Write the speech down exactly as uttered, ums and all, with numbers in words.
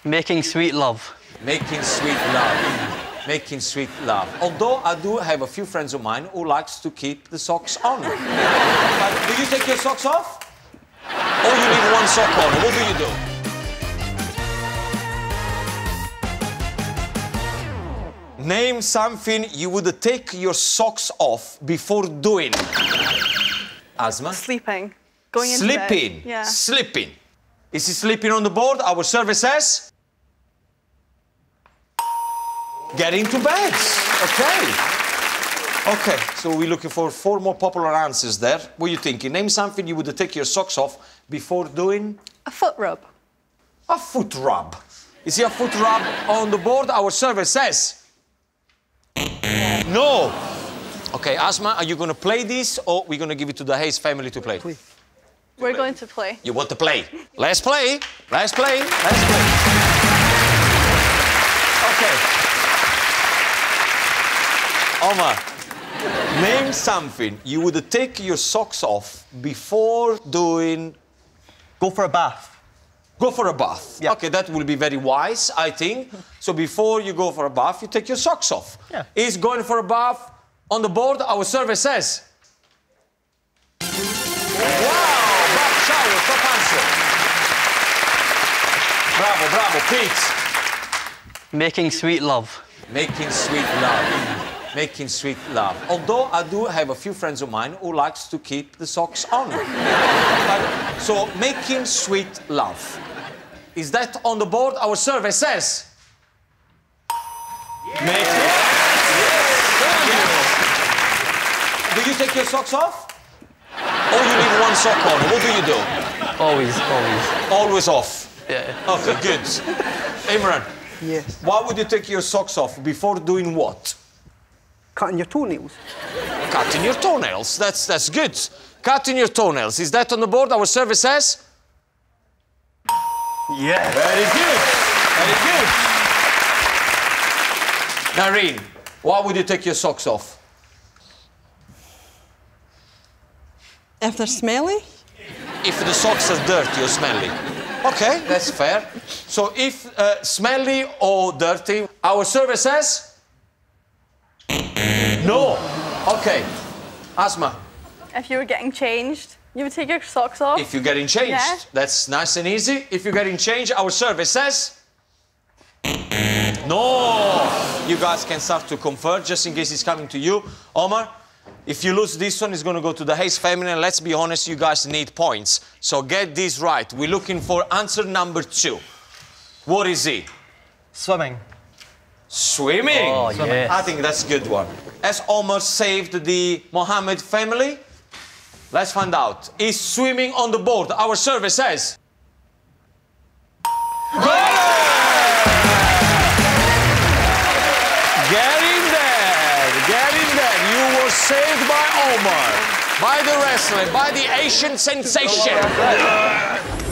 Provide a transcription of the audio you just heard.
Making sweet love. Making sweet love. Making sweet love. Although I do have a few friends of mine who likes to keep the socks on. But do you take your socks off? Or you leave one sock on? What do you do? Name something you would take your socks off before doing. Asma? Sleeping. Going into Sleeping. bed. Yeah. Sleeping. Is he sleeping on the board? Our survey says... Get into bed. Okay. Okay, so we're looking for four more popular answers there. What are you thinking? Name something you would take your socks off before doing... A foot rub. A foot rub. Is he a foot rub on the board? Our survey says... No. Okay, Asma, are you going to play this or we're going to give it to the Hayes family to play? We're play. going to play. You want to play? Let's play. Let's play. Let's play. Okay. Omar, name something you would take your socks off before doing... Go for a bath. Go for a bath. Yeah. Okay, that will be very wise, I think. So before you go for a bath, you take your socks off. Yeah. Is going for a bath on the board? Our survey says... Wow! Bath shower, top answer. Bravo, bravo, Pete. Making sweet love. Making sweet love. Making sweet love. Although I do have a few friends of mine who likes to keep the socks on. But, so, making sweet love. Is that on the board? Our survey says... Yes. Make yes. Yes. Do you take your socks off? Or you leave one sock on? What do you do? Always, always. Always off? Yeah. Okay, good. Imran? Yes. Why would you take your socks off before doing what? Cutting your toenails. Cutting your toenails. That's, that's good. Cutting your toenails. Is that on the board? Our survey says... Yeah. Very good. Very good. Nareen, why would you take your socks off? If they're smelly? If the socks are dirty or smelly. Okay, that's fair. So if uh, smelly or dirty, our survey says... No. Okay. Asma. If you were getting changed, you would take your socks off. If you're getting changed, Yeah. that's nice and easy. If you're getting changed, our survey says... No. You guys can start to convert just in case it's coming to you. Omar, if you lose this one, it's going to go to the Hayes family. And let's be honest, you guys need points. So get this right. We're looking for answer number two. What is it? Swimming. Swimming. Oh, yes. I think that's a good one. Has Omar saved the Mohammed family? Let's find out. Is swimming on the board? Our survey says... Get in there. Get in there. You were saved by Omar. By the wrestler. By the Asian sensation.